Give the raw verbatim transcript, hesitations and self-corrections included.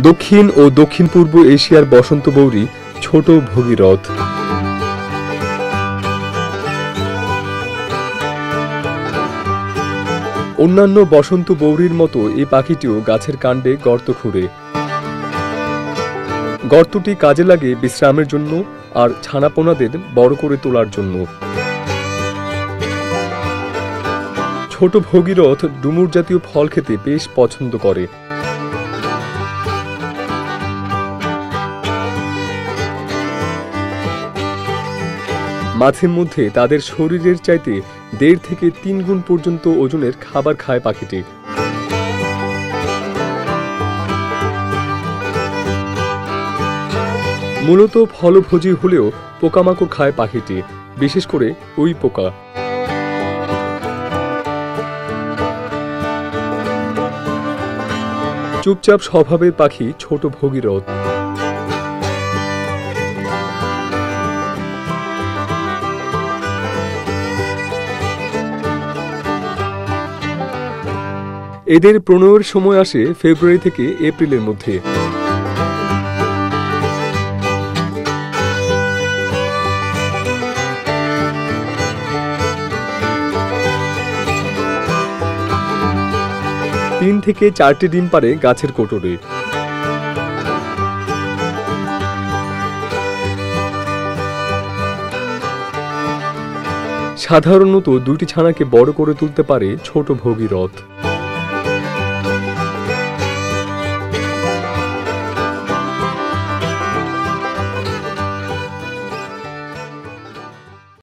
দক্ষিণ ও দক্ষিণ পূর্ব এশিয়ার বসন্ত বৌরি ছোট ভগীরথ। অন্যান্য বসন্ত বৌরির মতো এই পাখিটিও গাছের কাণ্ডে গর্ত খুঁড়ে। গর্তটি কাজে লাগে বিশ্রামের জন্য আর ছানাপোনাদের বড় করে তোলার জন্য। ছোট ভগীরথ ডুমুর জাতীয় ফল খেতে বেশ পছন্দ করে। মাঝে মধ্যে তাদের শরীরের চাইতে দেড় থেকে তিন গুণ পর্যন্ত ওজনের খাবার খায় পাখিটি। মূলত ফলভোজী হলেও পোকামাকড় খায় পাখিটি, বিশেষ করে উই পোকা। চুপচাপ স্বভাবের পাখি ছোট ভগীরথ। এদের প্রণয়ের সময় আসে ফেব্রুয়ারি থেকে এপ্রিলের মধ্যে। তিন থেকে চারটি ডিম পাড়ে গাছের কোটরে। সাধারণত দুইটি ছানাকে বড় করে তুলতে পারে ছোট ভগীরথ।